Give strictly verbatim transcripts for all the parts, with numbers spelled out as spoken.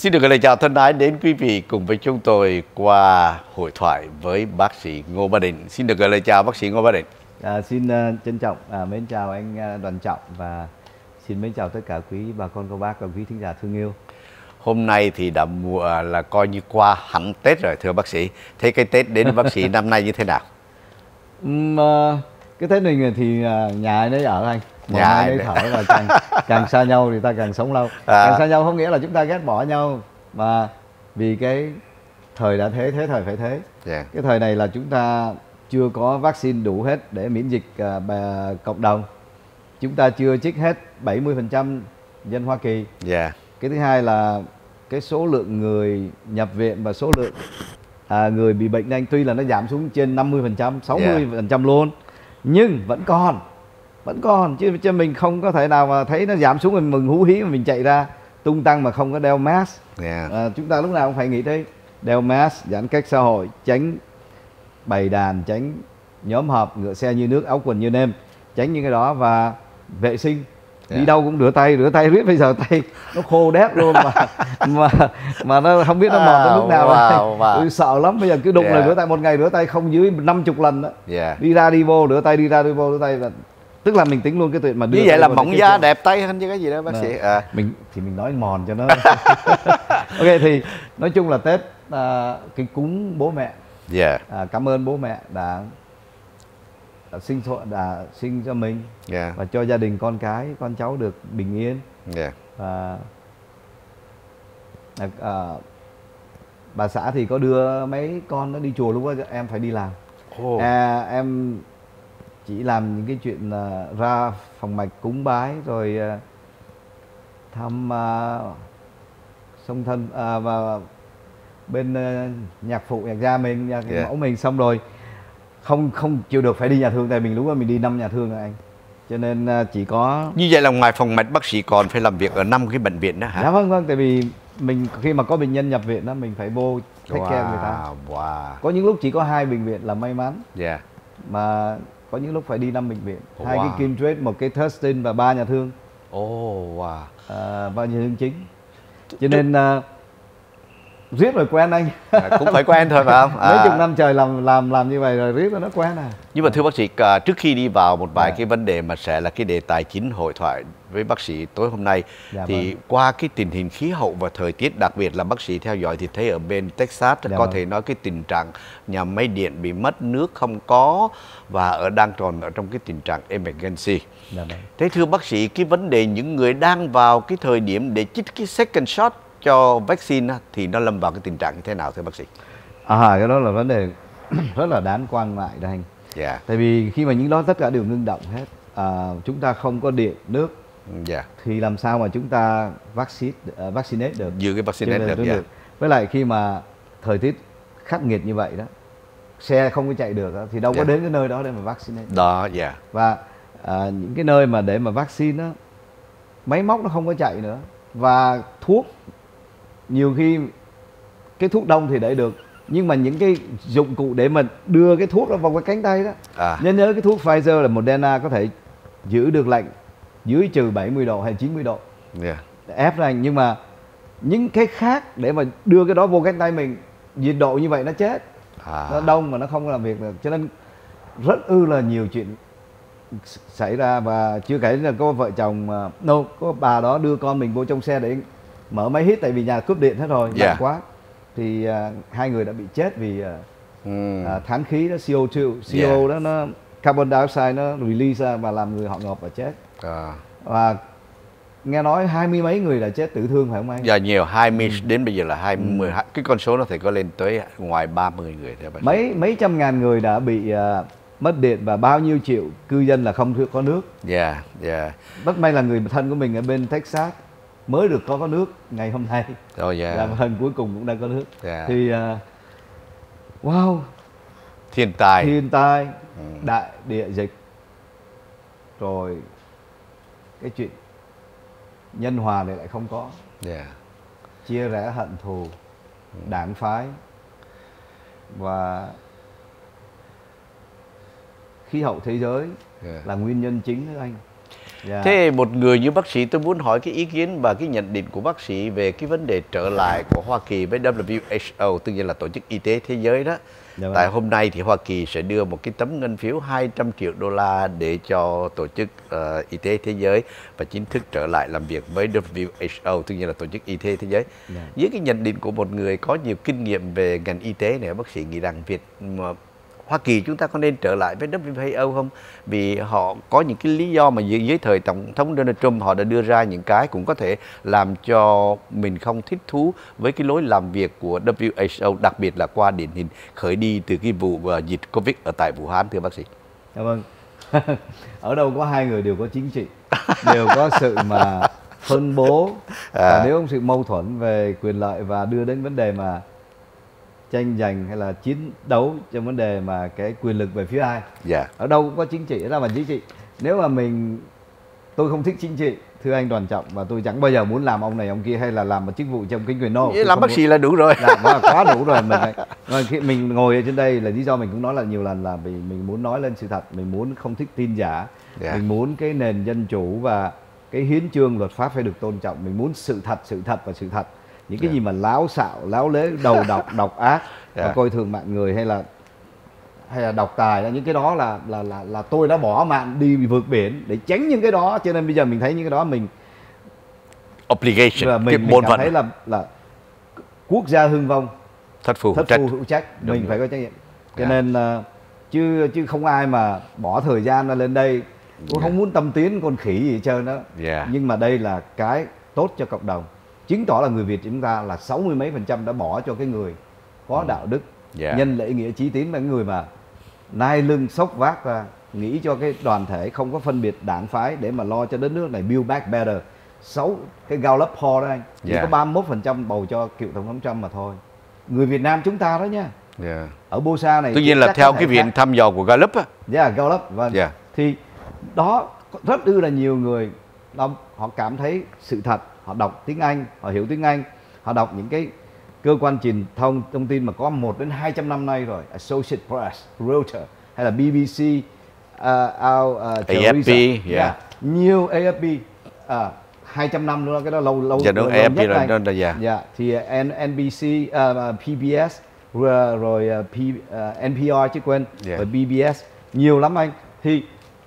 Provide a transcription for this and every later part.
Xin được gửi lời chào thân ái đến quý vị cùng với chúng tôi qua hội thoại với bác sĩ Ngô Bá Định. Xin được gửi lời chào bác sĩ Ngô Bá Định. À, xin uh, trân trọng à, mến chào anh uh, Đoàn Trọng và xin mến chào tất cả quý bà con cô bác và quý thính giả thương yêu. Hôm nay thì đã mùa là coi như qua hẳn Tết rồi thưa bác sĩ. Thế cái Tết đến bác sĩ năm nay như thế nào? Um, uh, cái Tết này thì uh, nhà ai nấy ở anh, nhà ai nấy thở và càng càng xa nhau thì ta càng sống lâu. À. Càng xa nhau không nghĩa là chúng ta ghét bỏ nhau, mà vì cái thời đã thế, thế thời phải thế. Yeah. Cái thời này là chúng ta chưa có vaccine đủ hết để miễn dịch uh, bà, cộng đồng. Chúng ta chưa chích hết bảy mươi phần trăm dân Hoa Kỳ. Yeah. Cái thứ hai là cái số lượng người nhập viện và số lượng à, người bị bệnh anh tuy là nó giảm xuống trên năm mươi phần trăm, sáu mươi phần trăm yeah. luôn, nhưng vẫn còn vẫn còn chứ chứ mình không có thể nào mà thấy nó giảm xuống mình mừng hú hí mà mình chạy ra tung tăng mà không có đeo mask. Yeah. À, chúng ta lúc nào cũng phải nghĩ thế, đeo mask, giãn cách xã hội, tránh bày đàn, tránh nhóm họp, ngựa xe như nước, áo quần như nêm, tránh những cái đó và vệ sinh. Yeah. Đi đâu cũng rửa tay, rửa tay riết bây giờ tay nó khô đét luôn mà mà mà nó không biết nó mòn đến lúc nào. Wow, wow. Tôi sợ lắm, bây giờ cứ đụng yeah. là rửa tay, một ngày rửa tay không dưới năm mươi lần đó. Yeah. Đi ra đi vô rửa tay, đi ra đi vô rửa tay là tức là mình tính luôn cái chuyện mà đưa như vậy là mỏng da đẹp tay hơn chứ cái gì đó bác sĩ. À. Mình thì mình nói mòn cho nó. Ok, thì nói chung là Tết à, cái cúng bố mẹ. Yeah. À, cảm ơn bố mẹ đã đã sinh đã sinh cho mình. Yeah. Và cho gia đình con cái con cháu được bình yên. Yeah. Và à, à, bà xã thì có đưa mấy con nó đi chùa, lúc đó em phải đi làm. Oh. À, em chỉ làm những cái chuyện uh, ra phòng mạch cúng bái rồi uh, thăm uh, song thân uh, và bên uh, nhạc phụ nhạc gia mình, nhạc yeah. mẫu mình, xong rồi không không chịu được phải đi nhà thương, tại mình lúc đó mình đi năm nhà thương rồi anh, cho nên uh, chỉ có như vậy là ngoài phòng mạch bác sĩ còn phải làm việc ở năm cái bệnh viện đó hả? Dạ vâng vâng, tại vì mình khi mà có bệnh nhân nhập viện đó mình phải vô take wow, care người ta. Wow. Có những lúc chỉ có hai bệnh viện là may mắn. Yeah. Mà có những lúc phải đi năm bệnh viện, wow. hai cái Kindred, một cái Thurston và ba nhà thương. Oh, wow. À, ba nhà thương chính. Cho nên uh, riết rồi quen anh. À, cũng phải quen thôi phải không? À. Mấy chục năm trời làm làm làm như vậy rồi riết rồi nó quen à. Nhưng mà thưa bác sĩ, trước khi đi vào một vài yeah. cái vấn đề mà sẽ là cái đề tài chính hội thoại với bác sĩ tối hôm nay, dạ thì vâng. qua cái tình hình khí hậu và thời tiết, đặc biệt là bác sĩ theo dõi thì thấy ở bên Texas dạ có vâng. thể nói cái tình trạng nhà máy điện bị mất nước không có và ở đang còn ở trong cái tình trạng emergency. Dạ vâng. Thế thưa bác sĩ, cái vấn đề những người đang vào cái thời điểm để chích cái second shot cho vaccine thì nó lâm vào cái tình trạng như thế nào thưa bác sĩ? À, cái đó là vấn đề rất là đáng quan ngại đây anh. Yeah. Tại vì khi mà những đó tất cả đều ngưng động hết, à, chúng ta không có điện, nước, yeah. thì làm sao mà chúng ta vaccine, uh, vaccinate được? Giữ cái vaccinate được, yeah. được. Với lại khi mà thời tiết khắc nghiệt như vậy đó, xe không có chạy được đó, thì đâu yeah. có đến cái nơi đó để mà vaccinate. Đó, dạ. Yeah. Và à, những cái nơi mà để mà vaccine đó, máy móc nó không có chạy nữa và thuốc nhiều khi cái thuốc đông thì để được, nhưng mà những cái dụng cụ để mà đưa cái thuốc đó vào cái cánh tay đó, à. nhớ nhớ cái thuốc Pfizer là Moderna có thể giữ được lạnh dưới trừ bảy mươi độ hay chín mươi độ, yeah. ép ra anh, nhưng mà những cái khác để mà đưa cái đó vô cánh tay mình nhiệt độ như vậy nó chết, à. nó đông mà nó không làm việc được, cho nên rất ư là nhiều chuyện xảy ra. Và chưa kể là có vợ chồng no, có bà đó đưa con mình vô trong xe để mở máy hít, tại vì nhà cúp điện hết rồi, lạnh yeah. quá, thì uh, hai người đã bị chết vì uh, mm. uh, thán khí đó, C O hai, C O yeah. đó nó carbon dioxide nó release ra và làm người họ ngộp và chết. À. Và nghe nói hai mươi mấy người đã chết tử thương phải không anh? Dạ nhiều, hai mươi ừ. đến bây giờ là hai mươi, ừ. cái con số nó thể có lên tới ngoài ba mươi người theo bác sĩ. Mấy mấy trăm ngàn người đã bị uh, mất điện và bao nhiêu triệu cư dân là không có nước. Dạ, yeah, dạ. Yeah. Rất may là người thân của mình ở bên Texas mới được có có nước ngày hôm nay. Oh, yeah. Làm hình cuối cùng cũng đang có nước. Yeah. Thì uh, wow, thiên tai, thiên tai, ừ. đại địa dịch, rồi cái chuyện nhân hòa này lại không có, yeah. chia rẽ hận thù, ừ. đảng phái và khí hậu thế giới yeah. là nguyên nhân chính đó anh. Yeah. Thế một người như bác sĩ, tôi muốn hỏi cái ý kiến và cái nhận định của bác sĩ về cái vấn đề trở lại của Hoa Kỳ với W H O, tức là Tổ chức Y tế Thế giới đó. Yeah. Tại hôm nay thì Hoa Kỳ sẽ đưa một cái tấm ngân phiếu hai trăm triệu đô la để cho Tổ chức uh, Y tế Thế giới và chính thức trở lại làm việc với W H O, tức là Tổ chức Y tế Thế giới. Yeah. Dưới cái nhận định của một người có nhiều kinh nghiệm về ngành y tế này, bác sĩ nghĩ rằng Việt mà Hoa Kỳ chúng ta có nên trở lại với W H O không? Vì họ có những cái lý do mà dưới, dưới thời Tổng thống Donald Trump họ đã đưa ra những cái cũng có thể làm cho mình không thích thú với cái lối làm việc của W H O, đặc biệt là qua điển hình khởi đi từ cái vụ uh, dịch Covid ở tại Vũ Hán, thưa bác sĩ. Cảm ơn. Ở đâu có hai người đều có chính trị, đều có sự mà phân bố, à. Và nếu không sự mâu thuẫn về quyền lợi và đưa đến vấn đề mà tranh giành hay là chiến đấu trong vấn đề mà cái quyền lực về phía ai. Yeah. Ở đâu cũng có chính trị, đó là chính trị. Nếu mà mình, tôi không thích chính trị, thưa anh Đoàn Trọng, và tôi chẳng bao giờ muốn làm ông này ông kia hay là làm một chức vụ trong chính quyền. No, làm bác sĩ là đủ rồi. Là quá đủ rồi. Mình rồi khi mình ngồi ở trên đây là lý do mình cũng nói là nhiều lần là vì mình muốn nói lên sự thật, mình muốn không thích tin giả, yeah. Mình muốn cái nền dân chủ và cái hiến chương luật pháp phải được tôn trọng, mình muốn sự thật, sự thật và sự thật. Những cái yeah. gì mà láo xạo, láo lế, đầu độc, độc ác, yeah. và coi thường mạng người hay là hay là độc tài, những cái đó là là là là tôi đã bỏ mạng đi vượt biển để tránh những cái đó, cho nên bây giờ mình thấy những cái đó mình obligation, là mình, mình cảm thấy là là quốc gia hưng vong, thất phu thất phu hữu trách, đúng mình đúng. Phải có trách nhiệm. Cho yeah. nên uh, chứ chứ không ai mà bỏ thời gian ra lên đây, tôi yeah. không muốn tâm tiến con khỉ gì hết trơn đó. Yeah. Nhưng mà đây là cái tốt cho cộng đồng, chứng tỏ là người Việt chúng ta là sáu mươi mấy phần trăm đã bỏ cho cái người có đạo đức, yeah. nhân lễ nghĩa chí tín, mấy người mà nai lưng xốc vác ra, nghĩ cho cái đoàn thể không có phân biệt đảng phái để mà lo cho đất nước này build back better. Sáu cái Gallup poll đó anh, chỉ yeah. có ba mươi mốt phần trăm bầu cho cựu tổng thống Trump mà thôi. Người Việt Nam chúng ta đó nha. Yeah. Ở Bosa này. Tuy nhiên là theo cái viện khác. Thăm dò của Gallup á. Yeah, Gallup, vâng. Yeah. Thì đó rất ư là nhiều người họ cảm thấy sự thật, họ đọc tiếng Anh, họ hiểu tiếng Anh, họ đọc những cái cơ quan truyền thông thông tin mà có một đến hai trăm năm nay rồi, Associated Press, Reuters hay là B B C, uh, our, uh, A F P, yeah. yeah. nhiều A F P, uh, hai trăm năm nữa, cái đó lâu lâu, dạ, lâu, lâu A F P nhất rồi, đó, đó, dạ. Yeah. Thì N B C, uh, P B S, rồi, rồi uh, P, uh, N P R chứ quên, yeah. rồi B B S, nhiều lắm anh. Thì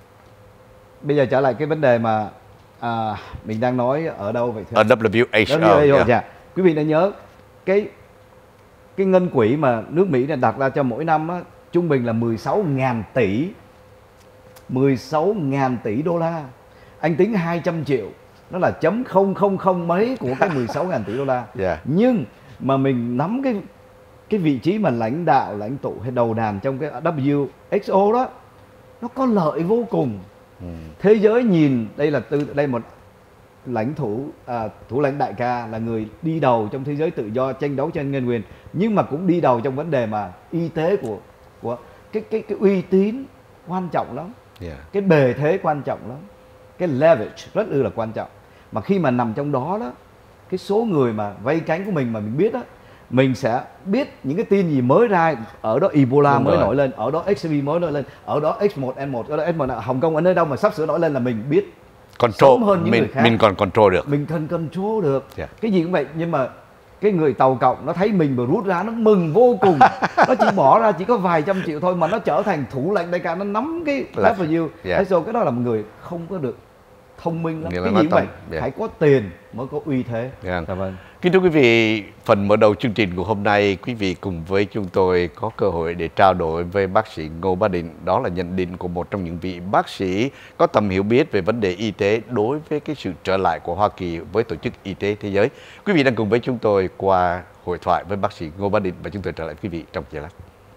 bây giờ trở lại cái vấn đề mà à, mình đang nói ở đâu vậy thưa? Ở W H O. W H O, yeah. Yeah. Quý vị đã nhớ cái cái ngân quỹ mà nước Mỹ này đặt ra cho mỗi năm á, trung bình là mười sáu nghìn tỷ, mười sáu nghìn tỷ đô la. Anh tính hai trăm triệu, nó là chấm không không không mấy của cái mười sáu nghìn tỷ đô la. Yeah. Nhưng mà mình nắm cái cái vị trí mà lãnh đạo, lãnh tụ hay đầu đàn trong cái W H O đó, nó có lợi vô cùng. Ừ. Thế giới nhìn đây là từ đây một lãnh thủ à, thủ lãnh đại ca là người đi đầu trong thế giới tự do tranh đấu tranh nhân quyền, nhưng mà cũng đi đầu trong vấn đề mà y tế của của cái cái cái uy tín quan trọng lắm, yeah. cái bề thế quan trọng lắm, cái leverage rất là quan trọng. Mà khi mà nằm trong đó đó, cái số người mà vây cánh của mình mà mình biết đó, mình sẽ biết những cái tin gì mới ra, ở đó Ebola Đúng mới rồi. nổi lên, ở đó X V mới nổi lên, ở đó H một N một, ở đó H một Hồng Kông ở nơi đâu mà sắp sửa nổi lên là mình biết control hơn những mình người khác. Mình còn control được, mình cần control được, yeah. cái gì cũng vậy. Nhưng mà cái người tàu cộng nó thấy mình vừa rút ra nó mừng vô cùng, nó chỉ bỏ ra chỉ có vài trăm triệu thôi mà nó trở thành thủ lãnh đại ca, nó nắm cái W H O. Cái đó là một người không có được thông minh lắm. Cái gì cũng vậy, yeah. phải có tiền mới có uy thế. Yeah. Dạ vâng. Kính thưa quý vị, phần mở đầu chương trình của hôm nay, quý vị cùng với chúng tôi có cơ hội để trao đổi với bác sĩ Ngô Bá Định. Đó là nhận định của một trong những vị bác sĩ có tầm hiểu biết về vấn đề y tế đối với cái sự trở lại của Hoa Kỳ với Tổ chức Y tế Thế giới. Quý vị đang cùng với chúng tôi qua hội thoại với bác sĩ Ngô Bá Định và chúng tôi trở lại quý vị trong giây lát.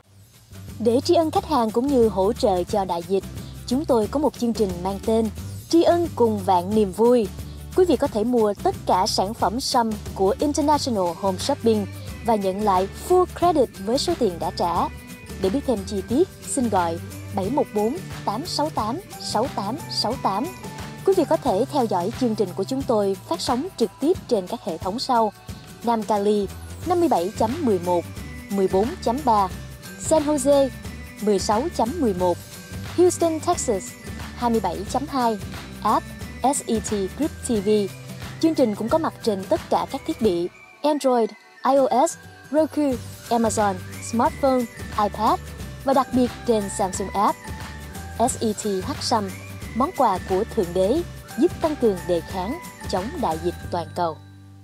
Để tri ân khách hàng cũng như hỗ trợ cho đại dịch, chúng tôi có một chương trình mang tên Tri ân cùng vạn niềm vui. Quý vị có thể mua tất cả sản phẩm sâm của International Home Shopping và nhận lại full credit với số tiền đã trả. Để biết thêm chi tiết, xin gọi bảy một bốn tám sáu tám sáu tám sáu tám. Quý vị có thể theo dõi chương trình của chúng tôi phát sóng trực tiếp trên các hệ thống sau: Nam Cali năm mươi bảy chấm mười một, mười bốn chấm ba, San Jose mười sáu chấm mười một, Houston, Texas hai mươi bảy chấm hai, app ét e tê Group ti vi. Chương trình cũng có mặt trên tất cả các thiết bị Android, iOS, Roku, Amazon, smartphone, iPad và đặc biệt trên Samsung App. ét e tê H-Sum, món quà của Thượng Đế, giúp tăng cường đề kháng chống đại dịch toàn cầu.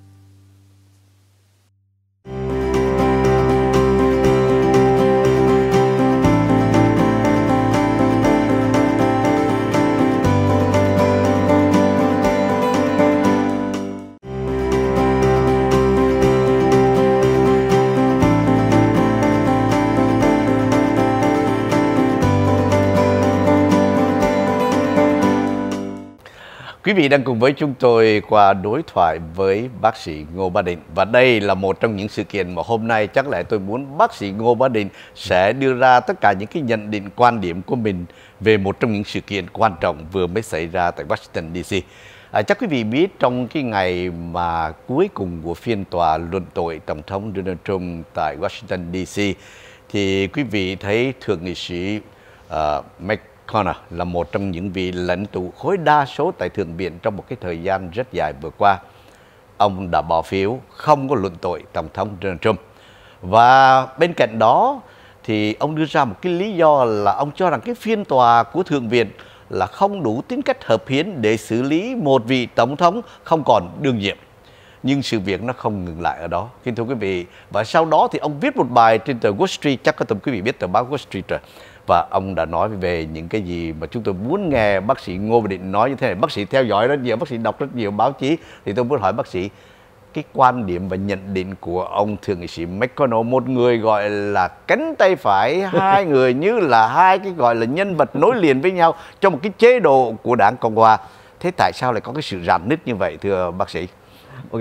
Quý vị đang cùng với chúng tôi qua đối thoại với bác sĩ Ngô Bá Định. Và đây là một trong những sự kiện mà hôm nay chắc lẽ tôi muốn bác sĩ Ngô Bá Định sẽ đưa ra tất cả những cái nhận định quan điểm của mình về một trong những sự kiện quan trọng vừa mới xảy ra tại Washington đê xê. À, chắc quý vị biết trong cái ngày mà cuối cùng của phiên tòa luận tội Tổng thống Donald Trump tại Washington đê xê thì quý vị thấy thượng nghị sĩ uh, McConnell là một trong những vị lãnh tụ khối đa số tại Thượng viện trong một cái thời gian rất dài vừa qua. Ông đã bỏ phiếu không có luận tội Tổng thống Donald Trump. Và bên cạnh đó thì ông đưa ra một cái lý do là ông cho rằng cái phiên tòa của Thượng viện là không đủ tính cách hợp hiến để xử lý một vị Tổng thống không còn đương nhiệm. Nhưng sự việc nó không ngừng lại ở đó, kính thưa quý vị. Và sau đó thì ông viết một bài trên tờ Wall Street, chắc có tụi quý vị biết tờ báo Wall Street rồi. Và ông đã nói về những cái gì mà chúng tôi muốn nghe bác sĩ Ngô Bá Định nói như thế này. Bác sĩ theo dõi rất nhiều, bác sĩ đọc rất nhiều báo chí. Thì tôi muốn hỏi bác sĩ cái quan điểm và nhận định của ông thượng nghị sĩ McConnell, một người gọi là cánh tay phải, hai người như là hai cái gọi là nhân vật nối liền với nhau trong một cái chế độ của đảng Cộng hòa. Thế tại sao lại có cái sự rạn nứt như vậy thưa bác sĩ? Ok,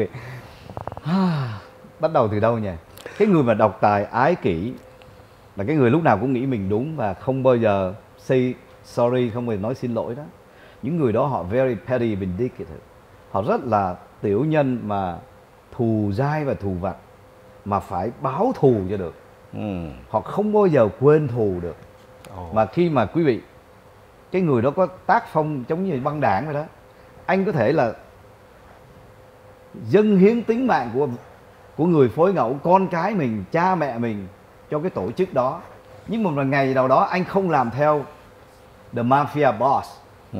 bắt đầu từ đâu nhỉ? Cái người mà độc tài ái kỷ là cái người lúc nào cũng nghĩ mình đúng và không bao giờ say sorry, không bao giờ nói xin lỗi đó. Những người đó họ very petty vindictive, họ rất là tiểu nhân mà thù dai và thù vặt mà phải báo thù cho được. ừ. Họ không bao giờ quên thù được. oh. Mà khi mà quý vị, cái người đó có tác phong giống như băng đảng vậy đó, anh có thể là dâng hiến tính mạng của của người phối ngẫu, con cái mình, cha mẹ mình cho cái tổ chức đó, nhưng một ngày nào đó anh không làm theo the mafia boss. ừ.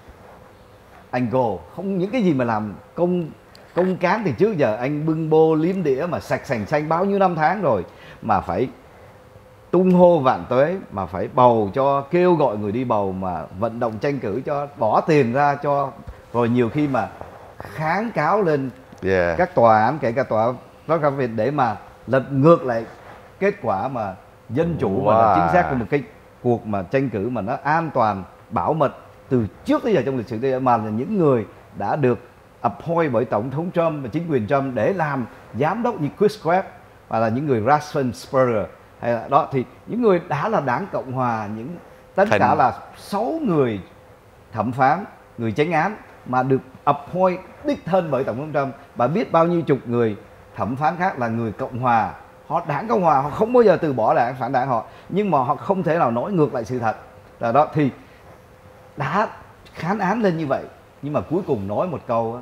Anh go không, những cái gì mà làm công công cán thì trước giờ anh bưng bô liếm đĩa mà sạch sành xanh bao nhiêu năm tháng rồi, mà phải tung hô vạn tuế, mà phải bầu cho, kêu gọi người đi bầu, mà vận động tranh cử cho, bỏ tiền ra cho, rồi nhiều khi mà kháng cáo lên yeah. các tòa án, kể cả tòa đó cả việc để mà lật ngược lại kết quả mà dân chủ wow. và là chính xác của một cái cuộc mà tranh cử mà nó an toàn, bảo mật từ trước tới giờ trong lịch sử, mà là những người đã được appoint bởi Tổng thống Trump và chính quyền Trump để làm giám đốc như Chris Webb, và là những người Raffensperger hay là đó, thì những người đã là đảng Cộng hòa, những tất Thành... cả là sáu người thẩm phán, người chánh án mà được appoint đích thân bởi Tổng thống Trump, và biết bao nhiêu chục người thẩm phán khác là người Cộng hòa. Họ đảng Cộng hòa, họ không bao giờ từ bỏ đảng phản đảng họ, nhưng mà họ không thể nào nói ngược lại sự thật. Là đó, thì đã khán án lên như vậy, nhưng mà cuối cùng nói một câu,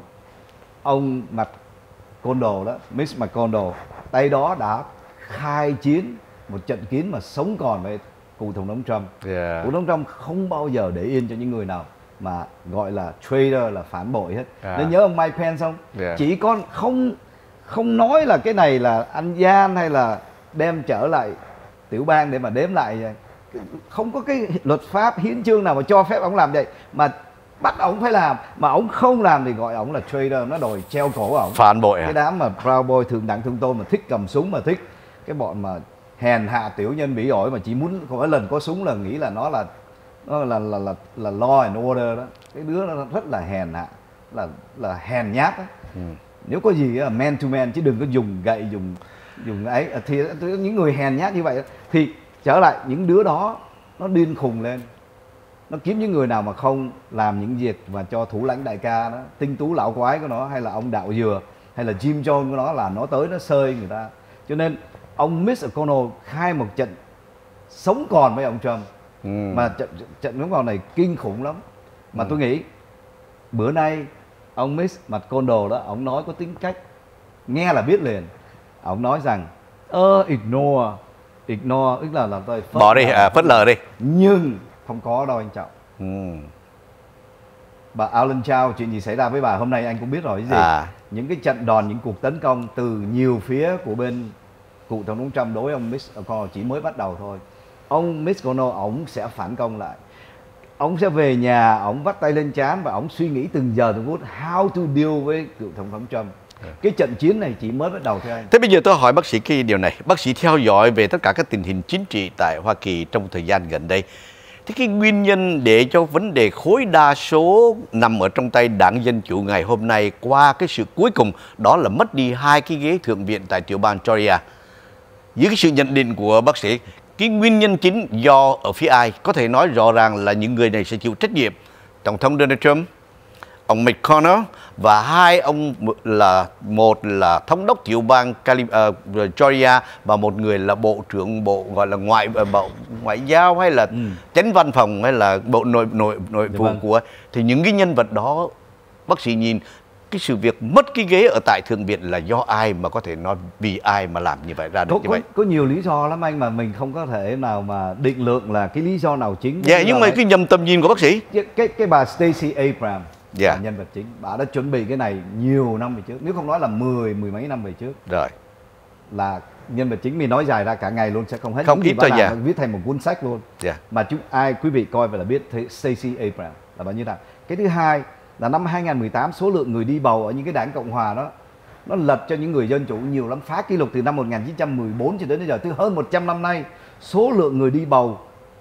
ông McConnell đó, Mitch McConnell, tay đó đã khai chiến một trận kiến mà sống còn với cụ Tổng thống Trump. yeah. Cụ Tổng thống Trump không bao giờ để yên cho những người nào mà gọi là traitor, là phản bội hết. yeah. Nên nhớ ông Mike Pence không? yeah. Chỉ có không không nói là cái này là anh gian hay là đem trở lại tiểu bang để mà đếm lại, không có cái luật pháp hiến chương nào mà cho phép ông làm vậy, mà bắt ông phải làm, mà ông không làm thì gọi ông là traitor, nó đòi treo cổ ông, phản bội. Cái đám mà Proud Boy, thượng đẳng thượng tôn mà thích cầm súng, mà thích cái bọn mà hèn hạ tiểu nhân bỉ ổi, mà chỉ muốn mỗi lần có súng là nghĩ là nó là nó là là là, là law and order đó. Cái đứa nó rất là hèn hạ, là là hèn nhát đó. ừ. Nếu có gì là man to man, chứ đừng có dùng gậy, dùng dùng ấy, thì những người hèn nhát như vậy đó. Thì trở lại những đứa đó nó điên khùng lên, nó kiếm những người nào mà không làm những việc và cho thủ lãnh đại ca đó, tinh tú lão quái của nó, hay là ông đạo dừa, hay là Jim Jones của nó, là nó tới nó sơi người ta. Cho nên ông Mitch McConnell khai một trận sống còn với ông Trump. ừ. Mà trận trận sống còn này kinh khủng lắm. Mà ừ. tôi nghĩ bữa nay ông Mitch McConnell đó, ông nói có tính cách nghe là biết liền. Ông nói rằng ơ ignore, ignore tức là là tôi phớt bỏ đi, à, phớt lờ đi. Nhưng không có đâu anh Trọng. Ừ. Bà Alan Chow, chuyện gì xảy ra với bà hôm nay anh cũng biết rồi cái gì. À. Những cái trận đòn, những cuộc tấn công từ nhiều phía của bên cựu tổng thống Trump đối ông Mitch McConnell chỉ mới bắt đầu thôi. Ông Mitch McConnell ổng sẽ phản công lại. Ông sẽ về nhà, ông vắt tay lên trán và ông suy nghĩ từng giờ từng phút how to deal với cựu tổng thống Trump. Cái trận chiến này chỉ mới bắt đầu thôi anh. Thế bây giờ tôi hỏi bác sĩ cái điều này. Bác sĩ theo dõi về tất cả các tình hình chính trị tại Hoa Kỳ trong thời gian gần đây. Thế cái nguyên nhân để cho vấn đề khối đa số nằm ở trong tay đảng Dân Chủ ngày hôm nay qua cái sự cuối cùng đó là mất đi hai cái ghế thượng viện tại tiểu bang Georgia. Dưới cái sự nhận định của bác sĩ, cái nguyên nhân chính do ở phía ai? Có thể nói rõ ràng là những người này sẽ chịu trách nhiệm. Tổng thống Donald Trump, ông McConnell và hai ông là một là thống đốc tiểu bang Cali, uh, Georgia và một người là bộ trưởng bộ gọi là ngoại bộ ngoại giao hay là ừ. chánh văn phòng hay là bộ nội nội nội vụ vâng. của thì những cái nhân vật đó bác sĩ nhìn cái sự việc mất cái ghế ở tại thượng viện là do ai mà có thể nói vì ai mà làm như vậy ra được có, như vậy? Có, có nhiều lý do lắm anh mà mình không có thể nào mà định lượng là cái lý do nào chính. Dạ, nhưng mà cái nhầm tầm nhìn của bác sĩ. Cái cái, cái bà Stacey Abrams yeah. là nhân vật chính. Bà đã chuẩn bị cái này nhiều năm về trước, nếu không nói là mười mười mấy năm về trước. Rồi. Là nhân vật chính, mình nói dài ra cả ngày luôn sẽ không hết. Không ít thôi dạ. Viết thành một cuốn sách luôn. Yeah. Mà chúng ai quý vị coi phải là biết Stacey Abrams là bao nhiêu nào. Cái thứ hai là năm hai không một tám số lượng người đi bầu ở những cái đảng Cộng hòa đó nó lật cho những người Dân Chủ nhiều lắm, phá kỷ lục từ năm một nghìn chín trăm mười bốn cho đến bây giờ, từ hơn một trăm năm nay. Số lượng người đi bầu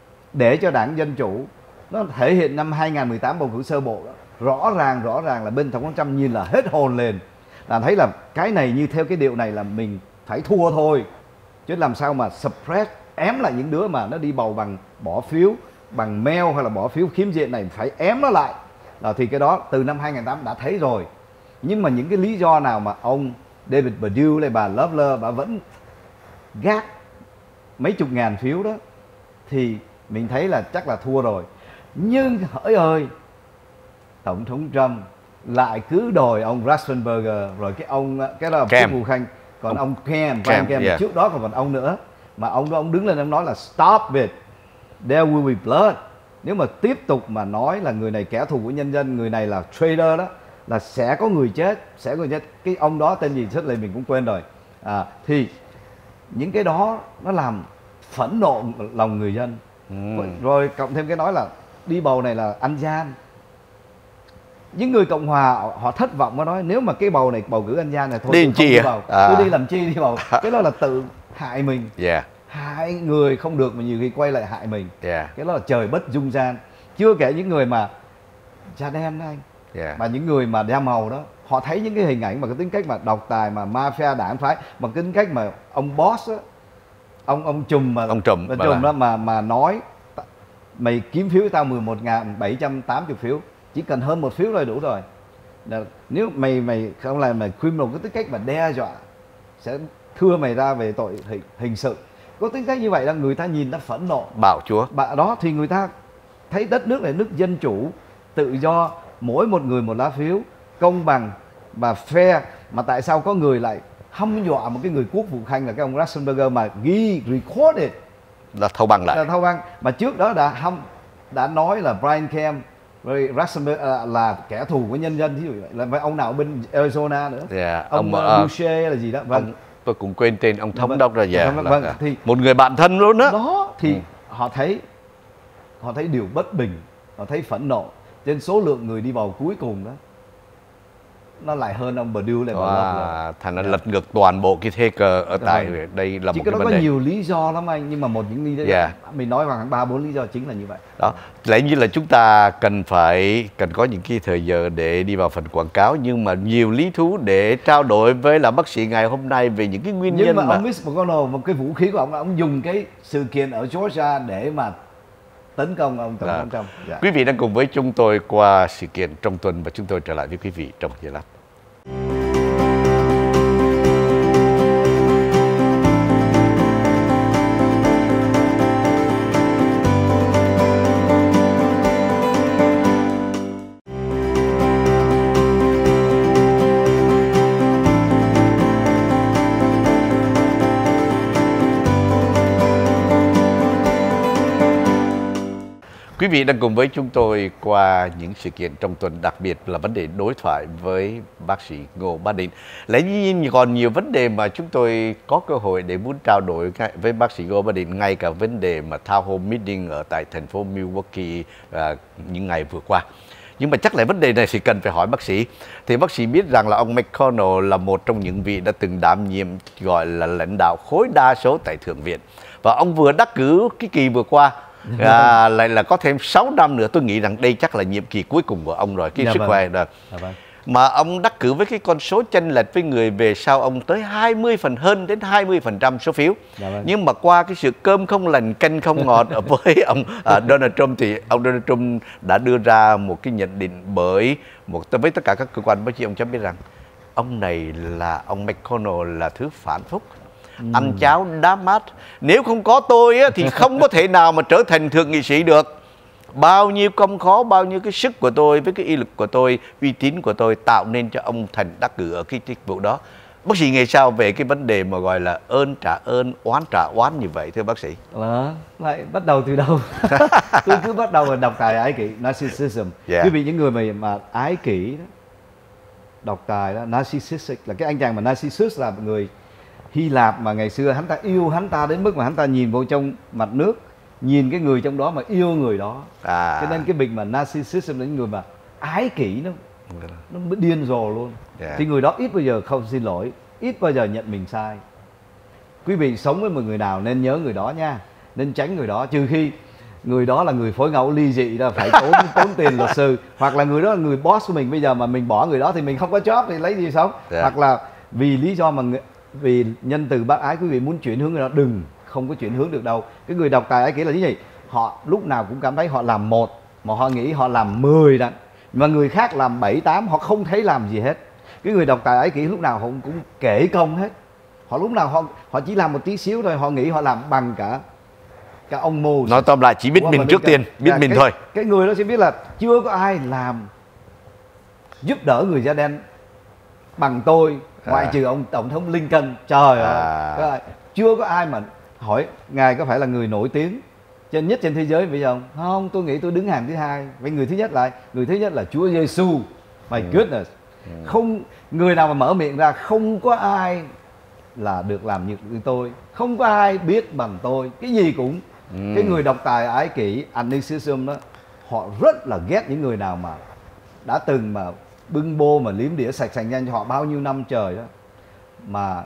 để cho đảng Dân Chủ nó thể hiện năm hai không một tám bầu cử sơ bộ đó. Rõ ràng rõ ràng là bên tổng thống Trump nhìn là hết hồn lên, là thấy là cái này như theo cái điệu này là mình phải thua thôi, chứ làm sao mà suppress, ém lại những đứa mà nó đi bầu bằng bỏ phiếu, bằng mail hay là bỏ phiếu khiếm diện này, phải ém nó lại. Là thì cái đó từ năm hai không không tám đã thấy rồi. Nhưng mà những cái lý do nào mà ông David Perdue hay bà Loeffler bà vẫn gác mấy chục ngàn phiếu đó thì mình thấy là chắc là thua rồi. Nhưng hỡi ơi, tổng thống Trump lại cứ đòi ông Raffensperger, rồi cái ông cái đó là Phúc Vũ Khanh, còn ông, ông Kemp, Kemp, Kemp yeah. trước đó còn còn ông nữa, mà ông đó ông đứng lên ông nói là stop it, there will be blood. Nếu mà tiếp tục mà nói là người này kẻ thù của nhân dân, người này là traitor đó, là sẽ có người chết, sẽ có người chết. Cái ông đó tên gì rất là mình cũng quên rồi. À, thì những cái đó nó làm phẫn nộ lòng người dân. Ừ. Rồi cộng thêm cái nói là đi bầu này là ăn gian. Những người Cộng hòa họ thất vọng và nói nếu mà cái bầu này bầu cử ăn gian này thôi đi tôi chi không đi à? bầu, À. tôi đi làm chi đi bầu. Cái đó là tự hại mình. Yeah. Hại người không được mà nhiều khi quay lại hại mình. Yeah. Cái đó là trời bất dung gian. Chưa kể những người mà da đen đó anh, yeah. mà những người mà da màu đó, họ thấy những cái hình ảnh mà cái tính cách mà độc tài, mà mafia đảng phái, mà cái tính cách mà ông boss á, ông ông trùm mà ông trùm, mà trùm đó mà mà nói mày kiếm phiếu tao mười một nghìn bảy trăm tám mươi phiếu, chỉ cần hơn một phiếu là đủ rồi. Nếu mày mày không làm mày criminal, cái tính cách mà đe dọa sẽ thưa mày ra về tội hình, hình sự. Có tính cách như vậy là người ta nhìn ta phẫn nộ, bạo chúa. Bà đó thì người ta thấy đất nước này nước dân chủ, tự do, mỗi một người một lá phiếu, công bằng và fair. Mà tại sao có người lại hăm dọa một cái người Quốc vụ Khanh là cái ông Raffensperger mà ghi recorded là thâu băng lại, là thâu băng, mà trước đó đã hăm đã nói là Brian Kemp rồi Raffensperger là kẻ thù của nhân dân, ví dụ vậy là với ông nào bên Arizona nữa, yeah, ông, ông uh, Boucher là gì đó, vâng. Ông, tôi cũng quên tên ông thống đốc rồi, dạ, vâng, vâng, thì một người bạn thân luôn đó. Đó thì ừ. họ thấy họ thấy điều bất bình, họ thấy phẫn nộ trên số lượng người đi bầu cuối cùng đó nó lại hơn ông Perdue lại wow, thành nó lật ngược toàn bộ cái thế cờ ở tại rồi. Đây là chỉ một cái cái đó vấn có đề. nhiều lý do lắm anh, nhưng mà một những lý do yeah. mình nói khoảng ba bốn lý do chính là như vậy. Đó, lẽ như là chúng ta cần phải cần có những cái thời giờ để đi vào phần quảng cáo, nhưng mà nhiều lý thú để trao đổi với là bác sĩ ngày hôm nay về những cái nguyên nhưng nhân mà, mà ông Mitch McConnell, một cái vũ khí của ông là ông dùng cái sự kiện ở Georgia để mà tấn công ông tổng thống Trump. Dạ. Quý vị đang cùng với chúng tôi qua sự kiện trong tuần và chúng tôi trở lại với quý vị trong giây lát. Quý vị đang cùng với chúng tôi qua những sự kiện trong tuần, đặc biệt là vấn đề đối thoại với bác sĩ Ngô Bá Định. Lẽ nhiên còn nhiều vấn đề mà chúng tôi có cơ hội để muốn trao đổi với bác sĩ Ngô Bá Định, ngay cả vấn đề mà town hall meeting ở tại thành phố Milwaukee à, những ngày vừa qua. Nhưng mà chắc là vấn đề này thì cần phải hỏi bác sĩ. Thì bác sĩ biết rằng là ông McConnell là một trong những vị đã từng đảm nhiệm gọi là lãnh đạo khối đa số tại Thượng viện. Và ông vừa đắc cử cái kỳ vừa qua. À, lại là có thêm sáu năm nữa, tôi nghĩ rằng đây chắc là nhiệm kỳ cuối cùng của ông rồi, cái dạ sức vâng. khỏe rồi. Dạ vâng. Mà ông đắc cử với cái con số chênh lệch với người về sau ông tới hai mươi phần hơn đến hai mươi phần trăm số phiếu. Dạ vâng. Nhưng mà qua cái sự cơm không lành canh không ngọt ở với ông à, Donald Trump thì ông Donald Trump đã đưa ra một cái nhận định bởi một với tất cả các cơ quan báo chí, ông cho biết rằng ông này là ông McConnell là thứ phản phúc. Ăn cháo đá mát. Nếu không có tôi á, thì không có thể nào mà trở thành thượng nghị sĩ được. Bao nhiêu công khó, bao nhiêu cái sức của tôi với cái y lực của tôi, uy tín của tôi tạo nên cho ông thành đắc cử ở cái chức vụ đó. Bác sĩ nghĩ sao về cái vấn đề mà gọi là ơn trả ơn, oán trả oán như vậy thưa bác sĩ? Đó, lại bắt đầu từ đâu? Tôi cứ bắt đầu là độc tài ái kỷ, narcissism. Yeah. Quý vị, những người mà mà ái kỷ đó, độc tài đó, narcissistic là cái anh chàng mà Narcissus là người Hy Lạp mà ngày xưa hắn ta yêu hắn ta đến mức mà hắn ta nhìn vào trong mặt nước, nhìn cái người trong đó mà yêu người đó. À. Cho nên cái bệnh mà narcissism là những người mà ái kỷ nó nó điên rồ luôn. Yeah. Thì người đó ít bao giờ không xin lỗi, ít bao giờ nhận mình sai. Quý vị sống với một người nào nên nhớ người đó nha, nên tránh người đó, trừ khi người đó là người phối ngẫu ly dị đó, phải tốn tốn tiền luật sư, hoặc là người đó là người boss của mình, bây giờ mà mình bỏ người đó thì mình không có job thì lấy gì sống. Yeah. Hoặc là vì lý do mà người, vì nhân từ bác ái, quý vị muốn chuyển hướng người đó, đừng, không có chuyển hướng được đâu. Cái người độc tài ái kỷ là như vậy, họ lúc nào cũng cảm thấy họ làm một, mà họ nghĩ họ làm mười đó, mà người khác làm bảy tám, họ không thấy làm gì hết. Cái người độc tài ái kỷ lúc nào họ cũng kể công hết, họ lúc nào họ họ chỉ làm một tí xíu thôi, họ nghĩ họ làm bằng cả cả ông mô. Nói tóm lại chỉ biết mình trước tiên, biết mình cái, thôi. Cái người đó sẽ biết là chưa có ai làm giúp đỡ người da đen bằng tôi, ngoại à. trừ ông tổng thống Lincoln. Trời à. ơi, chưa có ai mà hỏi ngài có phải là người nổi tiếng trên nhất trên thế giới bây giờ không? Không, tôi nghĩ tôi đứng hàng thứ hai. Vậy người thứ nhất là người thứ nhất là Chúa Giêsu. My ừ. goodness. Ừ. Không, người nào mà mở miệng ra không có ai là được làm như tôi, không có ai biết bằng tôi, cái gì cũng. Ừ. Cái người độc tài ái kỷ, narcissism đó, họ rất là ghét những người nào mà đã từng mà bưng bô mà liếm đĩa sạch sành nhanh cho họ bao nhiêu năm trời đó, mà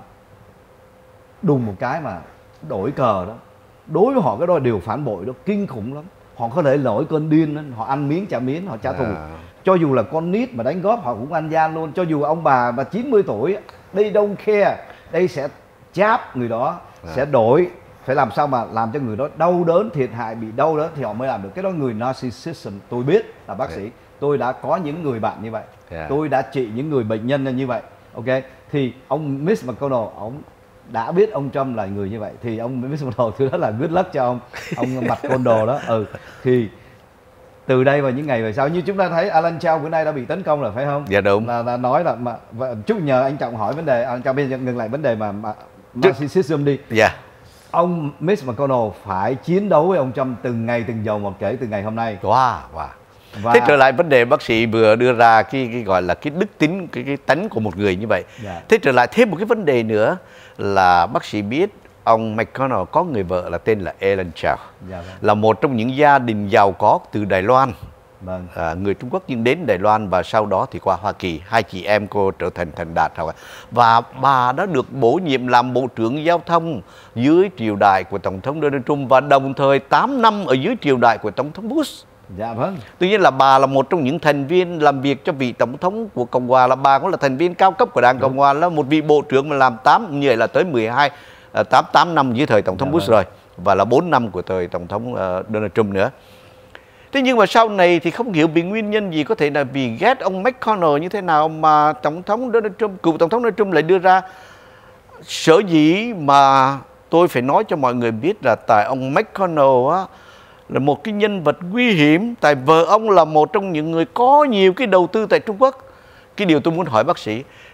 đùng một cái mà đổi cờ đó, đối với họ cái đó đều phản bội đó, kinh khủng lắm. Họ có thể nổi cơn điên đó, họ ăn miếng trả miếng, họ trả thù. À. Cho dù là con nít mà đánh góp họ cũng ăn gian luôn. Cho dù ông bà mà chín mươi tuổi, they don't care, đây sẽ cháp người đó, à. sẽ đổi, phải làm sao mà làm cho người đó đau đớn, thiệt hại, bị đau đớn thì họ mới làm được. Cái đó người narcissism. Tôi biết là bác yeah. sĩ, tôi đã có những người bạn như vậy, yeah. tôi đã trị những người bệnh nhân như vậy. Ok, thì ông Mitch McConnell, ông đã biết ông Trump là người như vậy, thì ông Mitch McConnell thứ đó là good luck cho ông, ông mặt côn đồ đó. Ừ, thì từ đây và những ngày về sau, như chúng ta thấy Alan Chao bữa nay đã bị tấn công rồi phải không? Dạ đúng. Là, là nói là mà chút nhờ anh Trọng hỏi vấn đề, anh Trọng bây giờ ngừng lại vấn đề mà, mà narcissism đi. Dạ. Yeah. Ông Mitch McConnell phải chiến đấu với ông Trump từng ngày từng giờ một kể từ ngày hôm nay. Wow, wow. Và... Thế trở lại vấn đề bác sĩ vừa đưa ra cái, cái gọi là cái đức tính, cái, cái tánh của một người như vậy. Yeah. Thế trở lại thêm một cái vấn đề nữa là bác sĩ biết ông McConnell có người vợ là tên là Ellen Chao, yeah, vâng. là một trong những gia đình giàu có từ Đài Loan. Vâng. À, người Trung Quốc nhưng đến Đài Loan và sau đó thì qua Hoa Kỳ, hai chị em cô trở thành thành đạt. Và bà đã được bổ nhiệm làm Bộ trưởng Giao thông dưới triều đại của Tổng thống Donald Trump và đồng thời tám năm ở dưới triều đại của Tổng thống Bush. Dạ vâng. Tuy nhiên là bà là một trong những thành viên làm việc cho vị Tổng thống của Cộng hòa, là bà cũng là thành viên cao cấp của Đảng Cộng hòa, là một vị Bộ trưởng mà làm tám, như vậy là tới mười hai, tám, tám năm dưới thời Tổng thống dạ Bush vâng. rồi. Và là bốn năm của thời Tổng thống uh, Donald Trump nữa. Thế nhưng mà sau này thì không hiểu vì nguyên nhân gì, có thể là vì ghét ông McConnell như thế nào mà Tổng thống Donald Trump, cựu Tổng thống Donald Trump lại đưa ra sở dĩ mà tôi phải nói cho mọi người biết là tại ông McConnell á, là một cái nhân vật nguy hiểm, tại vợ ông là một trong những người có nhiều cái đầu tư tại Trung Quốc. Cái điều tôi muốn hỏi bác sĩ,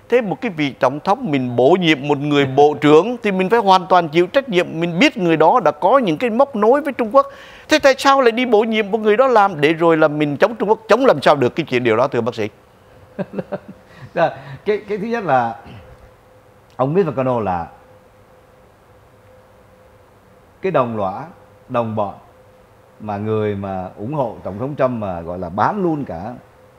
Thế một cái vị tổng thống mình bổ nhiệm một người bộ trưởng thì mình phải hoàn toàn chịu trách nhiệm. Mình biết người đó đã có những cái móc nối với Trung Quốc. Thế tại sao lại đi bổ nhiệm một người đó làm để rồi là mình chống Trung Quốc? Chống làm sao được cái chuyện điều đó thưa bác sĩ? cái cái thứ nhất là ông Mitch McConnell là cái đồng lõa, đồng bọn mà người mà ủng hộ tổng thống Trump mà gọi là bán luôn cả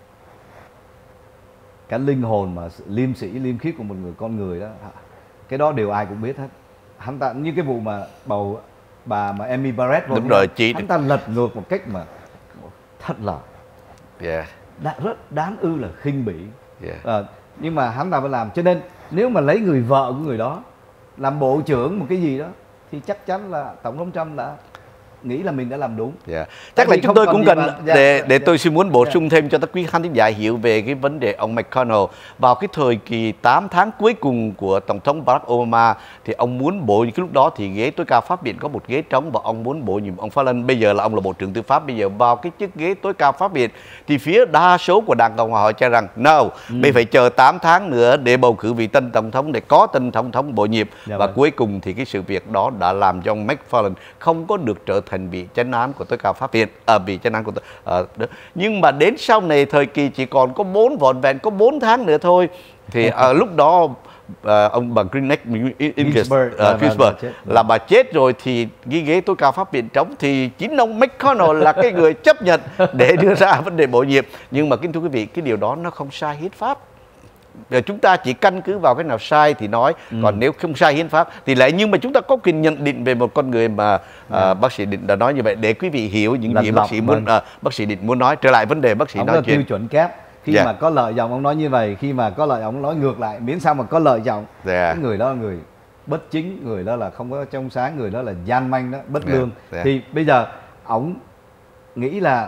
cả linh hồn mà sự liêm sĩ liêm khiết của một người con người đó. Cái đó đều ai cũng biết hết. Hắn ta như cái vụ mà bầu bà mà Amy Barrett đúng rồi, chị hắn ta lật ngược một cách mà thật là yeah. đã, rất đáng ư là khinh bỉ. Yeah. À, nhưng mà hắn ta phải làm. Cho nên nếu mà lấy người vợ của người đó làm bộ trưởng một cái gì đó thì chắc chắn là tổng thống Trump đã nghĩ là mình đã làm đúng. Yeah. Chắc là chúng tôi cũng cần mà, để yeah, để yeah, tôi xin muốn bổ yeah. sung thêm cho tất quý khán thính giả hiểu về cái vấn đề ông McConnell. Vào cái thời kỳ tám tháng cuối cùng của tổng thống Barack Obama thì ông muốn bổ nhiệm, cái lúc đó thì ghế tối cao pháp viện có một ghế trống và ông muốn bổ nhiệm ông Fallon. Bây giờ là ông là bộ trưởng tư pháp, bây giờ vào cái chức ghế tối cao pháp viện thì phía đa số của đảng Cộng hòa họ cho rằng no, ừ. bây phải chờ tám tháng nữa để bầu cử vị tân tổng thống, để có tân tổng thống bổ nhiệm. Dạ và vâng. cuối cùng thì cái sự việc đó đã làm cho ông McFarlane không có được trở thành vị chánh án của tối cao pháp viện, à, vị chánh án của à, nhưng mà đến sau này thời kỳ chỉ còn có bốn vỏn vẹn có bốn tháng nữa thôi thì à, lúc đó à, ông bà Greenneck Ginsburg là bà chết rồi thì cái ghế tối cao pháp viện trống thì chính ông McConnell là cái người chấp nhận để đưa ra vấn đề bổ nhiệm. Nhưng mà kính thưa quý vị, cái điều đó nó không sai hiến pháp. Chúng ta chỉ căn cứ vào cái nào sai thì nói, ừ. còn nếu không sai hiến pháp thì lại, nhưng mà chúng ta có quyền nhận định về một con người mà à, bác sĩ Định đã nói như vậy để quý vị hiểu những Lần gì bác sĩ muốn à, bác sĩ Định muốn nói. Trở lại vấn đề bác sĩ ông nói là chuyện tiêu chuẩn kép khi yeah. mà có lợi dòng ông nói như vậy, khi mà có lợi ông nói ngược lại, miễn sao mà có lợi dòng. Yeah. Cái người đó là người bất chính, người đó là không có trong sáng, người đó là gian manh đó, bất yeah. lương. Yeah. Thì bây giờ ông nghĩ là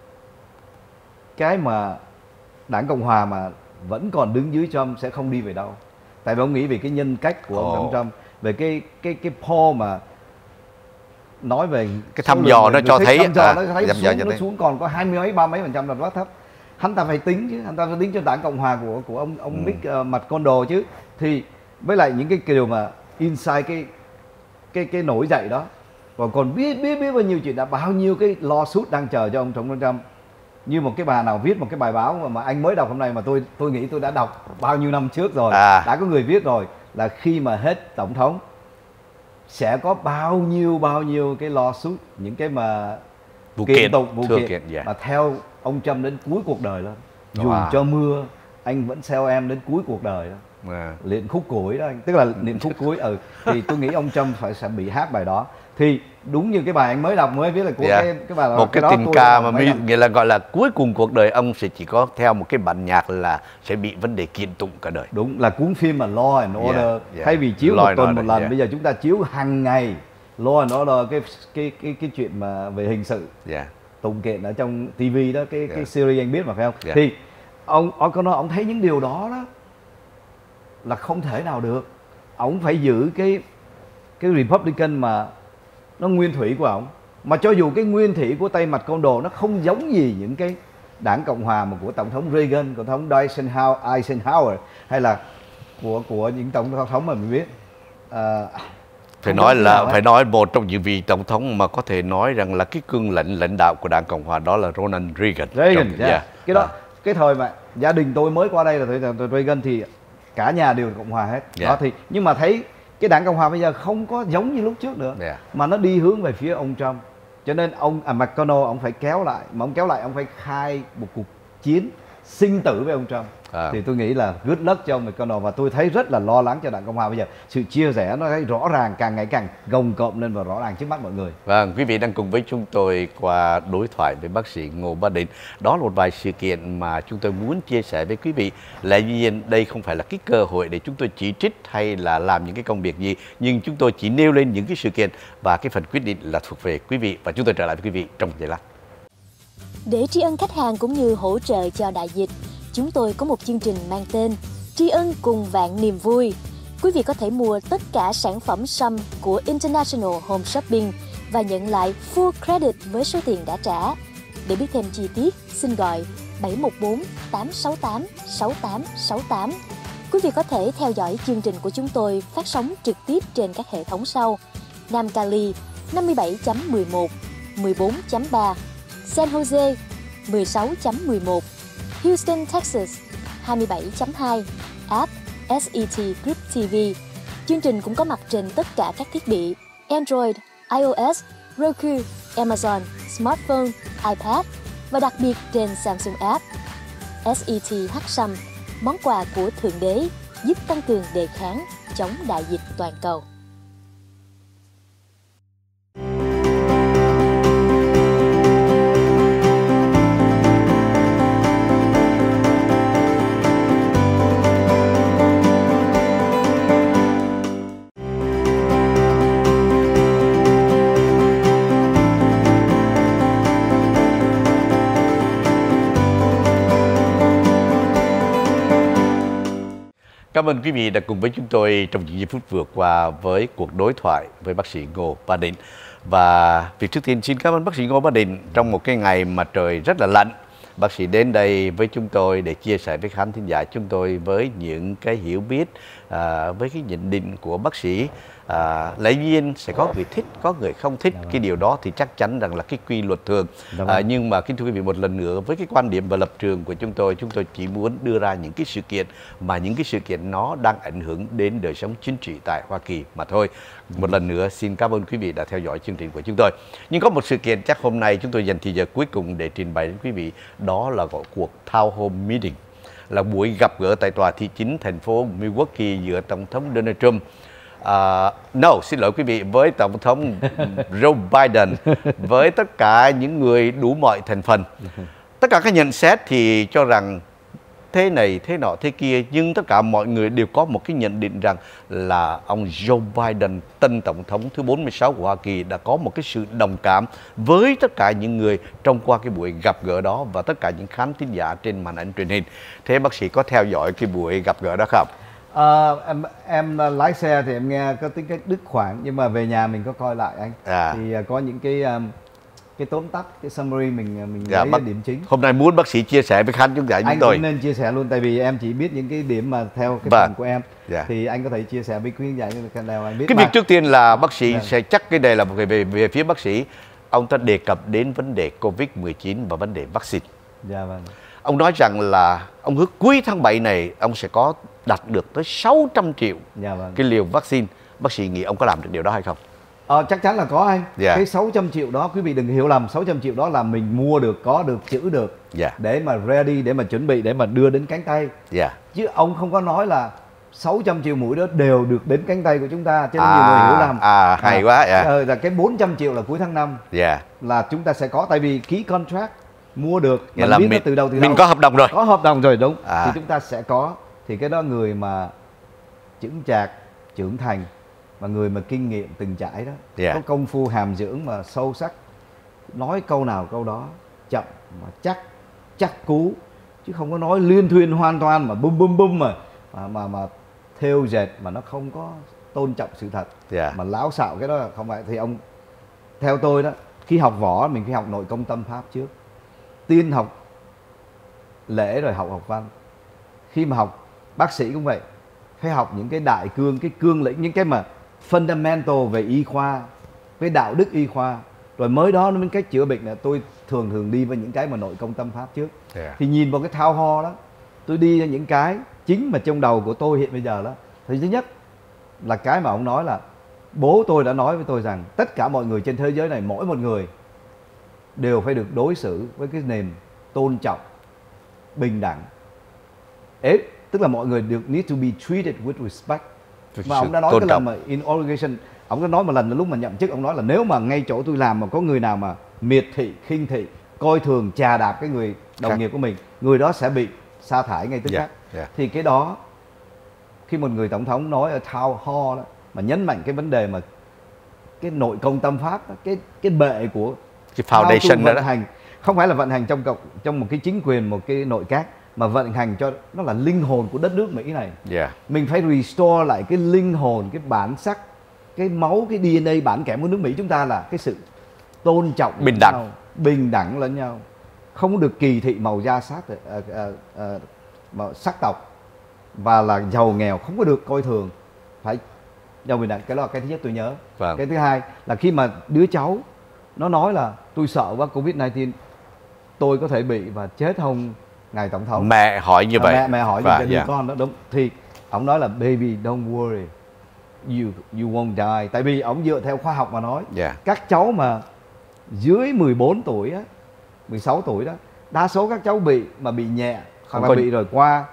cái mà đảng Cộng hòa mà vẫn còn đứng dưới Trump sẽ không đi về đâu. Tại vì ông nghĩ về cái nhân cách của ông oh. Trump, về cái cái cái poll mà nói về cái thăm dò nó cho thấy, thăm dò nó thấy xuống, nó xuống còn có hai mươi mấy ba mấy phần trăm là rất thấp. Hắn ta phải tính chứ, hắn ta phải tính cho đảng Cộng hòa của của ông ông ừ. Mitch uh, McConnell chứ. Thì với lại những cái điều mà inside cái cái cái nổi dậy đó, và còn biết biết biết bao nhiêu chuyện, đã bao nhiêu cái lawsuit đang chờ cho ông tổng thống Trump. Như một cái bà nào viết một cái bài báo mà, mà anh mới đọc hôm nay mà tôi tôi nghĩ tôi đã đọc bao nhiêu năm trước rồi, à. đã có người viết rồi, là khi mà hết tổng thống sẽ có bao nhiêu bao nhiêu cái lawsuit, những cái mà vụ kiện kiện tụng vụ kiện, kiện yeah. mà theo ông Trump đến cuối cuộc đời luôn. Dù wow. cho mưa anh vẫn theo em đến cuối cuộc đời đó. Yeah. Liện khúc cuối đó anh, tức là liện khúc cuối. Ừ thì tôi nghĩ ông Trump phải sẽ bị hát bài đó. Thì đúng như cái bài anh mới đọc mới viết là của yeah. cái cái bài đó, một cái, cái tình ca mà mi, nghĩa là gọi là cuối cùng cuộc đời ông sẽ chỉ có theo một cái bản nhạc là sẽ bị vấn đề kiện tụng cả đời. Đúng là cuốn phim mà Law and Order, yeah. Yeah. thay vì chiếu Law một tuần order, một lần, yeah. bây giờ chúng ta chiếu hàng ngày Law and Order, cái cái cái cái chuyện mà về hình sự, yeah. tụng kiện ở trong ti vi đó, cái yeah. cái series anh biết mà phải không? Yeah. Thì ông ông có nói ông thấy những điều đó đó là không thể nào được. Ông phải giữ cái cái Republican mà nó nguyên thủy của ông, mà cho dù cái nguyên thủy của Tây Mặt Côn Đồ nó không giống gì những cái đảng Cộng hòa mà của tổng thống Reagan, của tổng thống Eisenhower hay là của của những tổng thống mà mình biết. À, phải nói là phải nói một trong những vị tổng thống mà có thể nói rằng là cái cương lĩnh lãnh đạo của đảng Cộng hòa đó là Ronald Reagan. Reagan, trong, yeah. Yeah. Cái đó, à. cái thời mà gia đình tôi mới qua đây là thời, thời Reagan thì cả nhà đều Cộng hòa hết. Yeah. Đó thì nhưng mà thấy cái đảng Cộng hòa bây giờ không có giống như lúc trước nữa, yeah. mà nó đi hướng về phía ông Trump. Cho nên ông à, McConnell ông phải kéo lại, mà ông kéo lại ông phải khai một cuộc chiến sinh tử với ông Trump. À. Thì tôi nghĩ là good luck cho ông McConnell, và tôi thấy rất là lo lắng cho đảng Cộng hòa bây giờ. Sự chia rẽ nó thấy rõ ràng, càng ngày càng gồng cộm lên và rõ ràng trước mắt mọi người. Vâng, quý vị đang cùng với chúng tôi qua đối thoại với bác sĩ Ngô Bá Định. Đó là một vài sự kiện mà chúng tôi muốn chia sẻ với quý vị. Lẽ nhiên đây không phải là cái cơ hội để chúng tôi chỉ trích hay là làm những cái công việc gì, nhưng chúng tôi chỉ nêu lên những cái sự kiện và cái phần quyết định là thuộc về quý vị, và chúng tôi trở lại với quý vị trong giây lát. Để tri ân khách hàng cũng như hỗ trợ cho đại dịch, chúng tôi có một chương trình mang tên Tri ân cùng vạn niềm vui. Quý vị có thể mua tất cả sản phẩm sâm của International Home Shopping và nhận lại full credit với số tiền đã trả. Để biết thêm chi tiết, xin gọi bảy một bốn tám sáu tám sáu tám sáu tám Quý vị có thể theo dõi chương trình của chúng tôi phát sóng trực tiếp trên các hệ thống sau: Nam Cali năm mươi bảy chấm mười một, mười bốn chấm ba, San Jose mười sáu chấm mười một, Houston, Texas hai mươi bảy chấm hai, app ét e tê Group ti vi. Chương trình cũng có mặt trên tất cả các thiết bị Android, iOS, Roku, Amazon, smartphone, iPad và đặc biệt trên Samsung app. ét e tê HX, món quà của Thượng Đế giúp tăng cường đề kháng chống đại dịch toàn cầu. Cảm ơn quý vị đã cùng với chúng tôi trong những giây phút vừa qua với cuộc đối thoại với bác sĩ Ngô Bá Định. Và việc trước tiên xin cảm ơn bác sĩ Ngô Bá Định trong một cái ngày mà trời rất là lạnh. Bác sĩ đến đây với chúng tôi để chia sẻ với khán thính giả chúng tôi với những cái hiểu biết, à, với cái nhận định của bác sĩ. À, lẽ nhiên sẽ có người thích, có người không thích. Cái điều đó thì chắc chắn rằng là cái quy luật thường. À, nhưng mà kính thưa quý vị, một lần nữa với cái quan điểm và lập trường của chúng tôi, chúng tôi chỉ muốn đưa ra những cái sự kiện mà những cái sự kiện nó đang ảnh hưởng đến đời sống chính trị tại Hoa Kỳ mà thôi. Một lần nữa xin cảm ơn quý vị đã theo dõi chương trình của chúng tôi. Nhưng có một sự kiện chắc hôm nay chúng tôi dành thời giờ cuối cùng để trình bày đến quý vị, đó là gọi cuộc Town Hall Meeting, là buổi gặp gỡ tại tòa thị chính thành phố Milwaukee giữa Tổng thống Donald Trump, Uh, no, xin lỗi quý vị, với Tổng thống Joe Biden, với tất cả những người đủ mọi thành phần. Tất cả các nhận xét thì cho rằng thế này, thế nọ, thế kia, nhưng tất cả mọi người đều có một cái nhận định rằng là ông Joe Biden, tân Tổng thống thứ bốn mươi sáu của Hoa Kỳ, đã có một cái sự đồng cảm với tất cả những người trong qua cái buổi gặp gỡ đó và tất cả những khán thính giả trên màn ảnh truyền hình. Thế bác sĩ có theo dõi cái buổi gặp gỡ đó không? À, em em lái xe thì em nghe có tính cách đứt khoảng, nhưng mà về nhà mình có coi lại anh. À. Thì uh, có những cái um, cái tóm tắt, cái summary mình mình dạ, lấy bác, điểm chính. Hôm nay muốn bác sĩ chia sẻ với khán thính giả chúng anh tôi. Anh nên chia sẻ luôn, tại vì em chỉ biết những cái điểm mà theo cái phần của em. Dạ. Thì anh có thể chia sẻ với quý khán giả như thế nào anh biết. Cái mà. Việc trước tiên là bác sĩ dạ. sẽ chắc cái này là về, về về phía bác sĩ, ông ta đề cập đến vấn đề Covid mười chín và vấn đề vaccine. Dạ vâng. Ông nói rằng là ông hứa cuối tháng bảy này ông sẽ có đạt được tới sáu trăm triệu dạ vâng. cái liều vaccine. Bác sĩ nghĩ ông có làm được điều đó hay không? Ờ, chắc chắn là có anh. Yeah. Cái sáu trăm triệu đó quý vị đừng hiểu lầm, sáu trăm triệu đó là mình mua được, có được, trữ được yeah. để mà ready, để mà chuẩn bị, để mà đưa đến cánh tay. Yeah. Chứ ông không có nói là sáu trăm triệu mũi đó đều được đến cánh tay của chúng ta, cho nên à, nhiều người hiểu lầm. À, hay à, quá. Yeah. Ờ, là cái bốn trăm triệu là cuối tháng năm yeah. là chúng ta sẽ có, tại vì ký contract mua được, mình biết mình, từ đầu từ mình đâu. có hợp đồng rồi. Có hợp đồng rồi, đúng. À. Thì chúng ta sẽ có. Thì cái đó người mà chững chạc, trưởng thành và người mà kinh nghiệm từng trải đó, yeah. có công phu hàm dưỡng mà sâu sắc, nói câu nào câu đó, chậm mà chắc, chắc cú, chứ không có nói liên thuyên hoan toan mà bum bum bum mà mà mà, mà thêu dệt mà nó không có tôn trọng sự thật, yeah. mà láo xạo, cái đó là không phải. Thì ông, theo tôi đó, khi học võ mình phải học nội công tâm pháp trước, tiên học lễ rồi học học văn. Khi mà học bác sĩ cũng vậy, phải học những cái đại cương, cái cương lĩnh, những cái mà fundamental về y khoa, cái đạo đức y khoa, rồi mới đó nó mới cách chữa bệnh. Là tôi thường thường đi với những cái mà nội công tâm pháp trước. Yeah. Thì nhìn vào cái thao ho đó, tôi đi ra những cái chính mà trong đầu của tôi hiện bây giờ đó. Thì thứ nhất là cái mà ông nói là bố tôi đã nói với tôi rằng tất cả mọi người trên thế giới này, mỗi một người đều phải được đối xử với cái nền tôn trọng, bình đẳng. Ế, tức là mọi người được need to be treated with respect. Mà ông đã nói cái lần mà in organization, ông đã nói một lần là lúc mà nhậm chức, ông nói là nếu mà ngay chỗ tôi làm mà có người nào mà miệt thị, khinh thị, coi thường, chà đạp cái người đồng Khác. nghiệp của mình, người đó sẽ bị sa thải ngay tức khắc. Yeah, yeah. Thì cái đó, khi một người tổng thống nói ở Town Hall đó, mà nhấn mạnh cái vấn đề mà cái nội công tâm pháp đó, cái cái bệ của cái foundation vận đó hành, không phải là vận hành trong trong một cái chính quyền, một cái nội các, mà vận hành cho nó là linh hồn của đất nước Mỹ này. Yeah. Mình phải restore lại cái linh hồn, cái bản sắc, cái máu, cái đê en a bản kẽm của nước Mỹ chúng ta là cái sự tôn trọng bình đẳng, nhau, bình đẳng lẫn nhau, không được kỳ thị màu da sắc, uh, uh, uh, màu sắc tộc. và là giàu nghèo không có được coi thường, phải giàu bình đẳng. Cái đó là cái thứ nhất tôi nhớ. Vâng. Cái thứ hai là khi mà đứa cháu nó nói là tôi sợ quá Covid mười chín, tôi có thể bị và chết không ngài tổng thống. Mẹ hỏi như à, vậy. mẹ mẹ hỏi Và, như đứa yeah. con đó đúng, thì ông nói là baby don't worry, you you won't die. Tại vì ông dựa theo khoa học mà nói, Yeah. các cháu mà dưới mười bốn tuổi á, mười sáu tuổi đó, đa số các cháu bị mà bị nhẹ Không hoặc có- là bị rồi qua.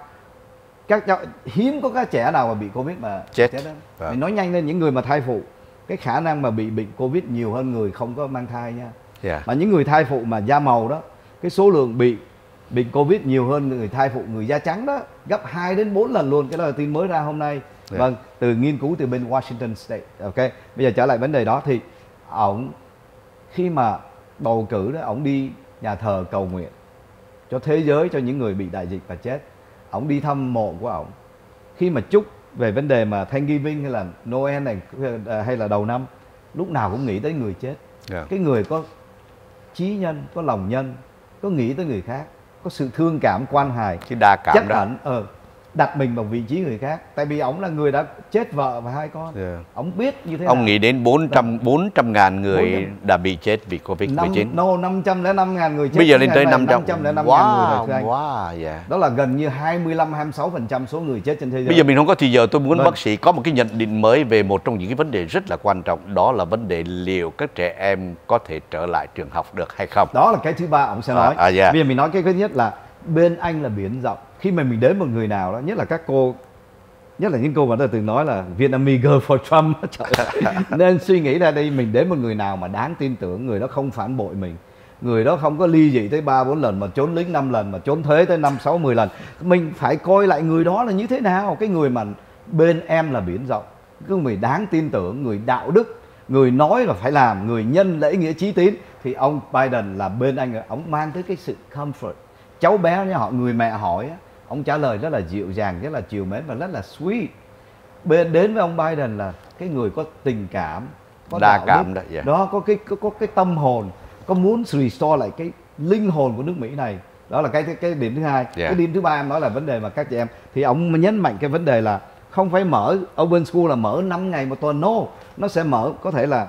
Các cháu hiếm có các trẻ nào mà bị Covid mà Chết. đó. Vâng. Mình nói nhanh lên, những người mà thai phụ, cái khả năng mà bị bệnh Covid nhiều hơn người không có mang thai nha. Yeah. Mà những người thai phụ mà da màu đó, cái số lượng bị bệnh Covid nhiều hơn người thai phụ người da trắng đó, gấp hai đến bốn lần luôn. Cái đó là tin mới ra hôm nay. Yeah. Vâng, từ nghiên cứu từ bên Washington State. Ok, bây giờ trở lại vấn đề đó thì ổng khi mà bầu cử đó, ổng đi nhà thờ cầu nguyện cho thế giới, cho những người bị đại dịch và chết. Ổng đi thăm mộ của ổng. Khi mà chúc về vấn đề mà Thanksgiving hay là Noel này hay là đầu năm, lúc nào cũng nghĩ tới người chết. Yeah. Cái người có trí nhân, có lòng nhân, có nghĩ tới người khác, có sự thương cảm quan hài, Cái đa cảm chắc đó. hẳn ờ, đặt mình vào vị trí người khác. Tại vì ổng là người đã chết vợ và hai con. Yeah. Ổng biết như thế Ông nào. nghĩ đến bốn trăm bốn trăm ngàn người bốn trăm. đã bị chết vì Covid mười chín. Năm, no, năm trăm lẻ năm ngàn người chết. Bây giờ lên tới năm năm trăm. trăm lẻ năm ngàn người rồi Wow, thưa anh. wow, yeah. Đó là gần như hai mươi lăm hai mươi sáu phần trăm số người chết trên thế giới. Bây giờ mình không có thì giờ tôi muốn Vâng. bác sĩ có một cái nhận định mới về một trong những cái vấn đề rất là quan trọng, đó là vấn đề liệu các trẻ em có thể trở lại trường học được hay không. Đó là cái thứ ba ông sẽ nói. À, à, yeah. Bây giờ mình nói cái thứ nhất là bên anh là biển rộng. Khi mà mình đến một người nào đó, nhất là các cô, nhất là những cô mà đã từng nói là Vietnamese girl for Trump, trời ơi. Nên suy nghĩ ra đây, mình đến một người nào mà đáng tin tưởng, người đó không phản bội mình, người đó không có ly dị tới ba bốn lần, mà trốn lính năm lần, mà trốn thuế tới năm sáu mười lần, mình phải coi lại người đó là như thế nào. Cái người mà bên em là biển rộng, cái người đáng tin tưởng, người đạo đức, người nói là phải làm, người nhân lễ nghĩa chí tín, thì ông Biden là bên anh, ông mang tới cái sự comfort. Cháu bé nha, họ người mẹ hỏi á, ông trả lời rất là dịu dàng, rất là chiều mến và rất là sweet. Bên đến với ông Biden là cái người có tình cảm, có Đa đạo cảm đức, đó, yeah. đó có cái có, có cái tâm hồn, có muốn restore lại cái linh hồn của nước Mỹ này. Đó là cái cái, cái điểm thứ hai. Yeah. Cái điểm thứ ba em nói là vấn đề mà các chị em, thì ông nhấn mạnh cái vấn đề là không phải mở open school là mở năm ngày một tuần, no, nó sẽ mở có thể là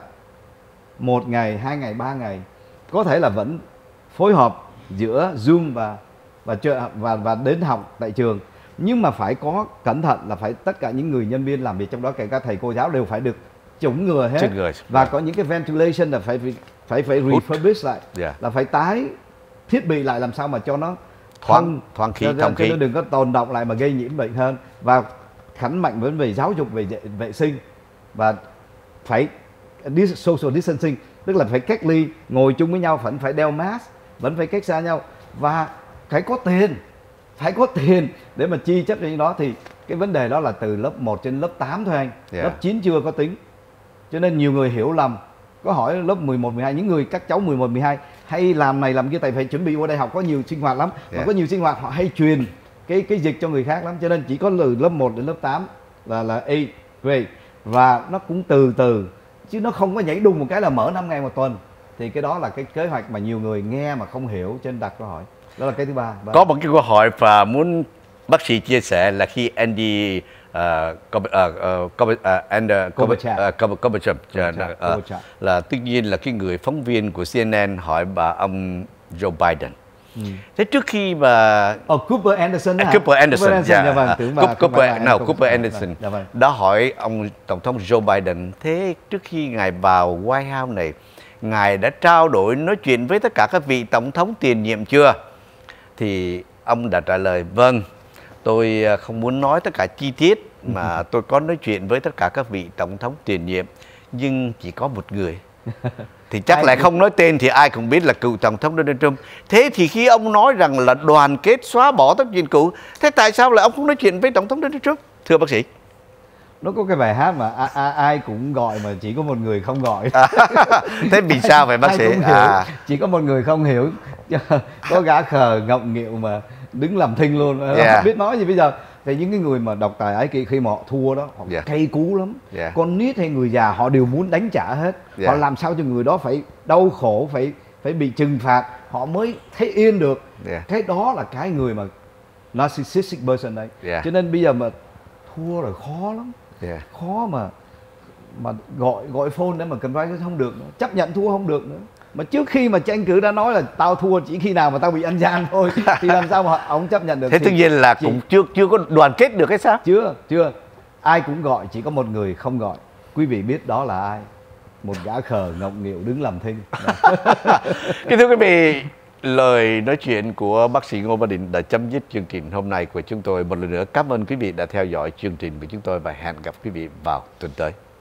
một ngày, hai ngày, ba ngày, có thể là vẫn phối hợp giữa Zoom và và và và đến học tại trường, nhưng mà phải có cẩn thận là phải tất cả những người nhân viên làm việc trong đó, kể cả thầy cô giáo, đều phải được chủng ngừa hết. Chủng ngừa. Và có những cái ventilation là phải phải phải Hút. refurbish lại, Yeah. là phải tái thiết bị lại làm sao mà cho nó Thoáng- thông- thoáng khí, cho, thông cho khí. nó đừng có tồn đọng lại mà gây nhiễm bệnh hơn. Và khẳng mạnh vấn về giáo dục, về vệ, vệ sinh, và phải dis- social distancing, tức là phải cách ly, ngồi chung với nhau, vẫn phải đeo mask, vẫn phải cách xa nhau, và phải có tiền, phải có tiền để mà chi chấp cho những đó. Thì cái vấn đề đó là từ lớp một trên lớp tám thôi anh. Yeah. Lớp chín chưa có tính. Cho nên nhiều người hiểu lầm, có hỏi lớp mười một, mười hai, những người các cháu mười một, mười hai hay làm này làm kia, tại phải chuẩn bị vô đại học, có nhiều sinh hoạt lắm. Mà Yeah. có nhiều sinh hoạt họ hay truyền cái cái dịch cho người khác lắm, cho nên chỉ có từ lớp một đến lớp tám là là A grade, và nó cũng từ từ, chứ nó không có nhảy đùng một cái là mở năm ngày một tuần. Thì cái đó là cái kế hoạch mà nhiều người nghe mà không hiểu, cho nên đặt câu hỏi. Đó là cái thứ ba. Vâng. Có một cái câu hỏi và muốn bác sĩ chia sẻ là khi Andy uh, Kob- uh, uh, Kob- uh, and, uh, Kovacev. Kob- uh, Kob- Kovacev, Kovacev, uh, Kovacev. là tất nhiên là cái người phóng viên của C N N hỏi bà ông Joe Biden. Ừ. Thế trước khi mà Oh, Cooper Anderson đó À, hả? Cooper Anderson, Cooper dạ. dạ vâng, À, tưởng Coop- bà- Cooper, bà- no, bà- Cooper dạ Anderson dạ vâng. đã hỏi ông Tổng thống Joe Biden, thế trước khi ngài vào White House này, ngài đã trao đổi, nói chuyện với tất cả các vị tổng thống tiền nhiệm chưa? Thì ông đã trả lời, vâng, tôi không muốn nói tất cả chi tiết, mà tôi có nói chuyện với tất cả các vị tổng thống tiền nhiệm, nhưng chỉ có một người. Thì chắc Ai lại cũng- không nói tên thì ai cũng biết là cựu tổng thống Donald Trump. Thế thì khi ông nói rằng là đoàn kết xóa bỏ tất nhiên cũ, thế tại sao lại ông không nói chuyện với tổng thống Donald Trump, thưa bác sĩ? Nó có cái bài hát mà a, a, ai cũng gọi mà chỉ có một người không gọi. Thế vì sao vậy bác Ai sĩ? cũng hiểu, À, chỉ có một người không hiểu. Có gã khờ ngọng nghịu mà đứng làm thinh luôn, Yeah. không biết nói gì bây giờ. Thì những cái người mà độc tài ấy kia, khi mà họ thua đó, họ Yeah. cay cú lắm. Yeah. Con nít hay người già họ đều muốn đánh trả hết. Yeah. Họ làm sao cho người đó phải đau khổ, phải phải bị trừng phạt, họ mới thấy yên được. Yeah. Cái đó là cái người mà narcissistic person đấy. Yeah. Cho nên bây giờ mà thua rồi khó lắm. Yeah. Khó mà mà gọi gọi phone để mà confront không được nữa. Chấp nhận thua không được nữa. Mà trước khi mà tranh cử đã nói là tao thua chỉ khi nào mà tao bị ăn gian thôi thì làm sao mà ông chấp nhận được. Thế thì, tất nhiên là chỉ, cũng chưa chưa có đoàn kết được hay sao? Chưa, chưa. Ai cũng gọi, chỉ có một người không gọi. Quý vị biết đó là ai? Một gã khờ ngọng nghịu đứng làm thinh. Kính thưa quý vị, lời nói chuyện của bác sĩ Ngô Ba Định đã chấm dứt chương trình hôm nay của chúng tôi. Một lần nữa cảm ơn quý vị đã theo dõi chương trình của chúng tôi và hẹn gặp quý vị vào tuần tới.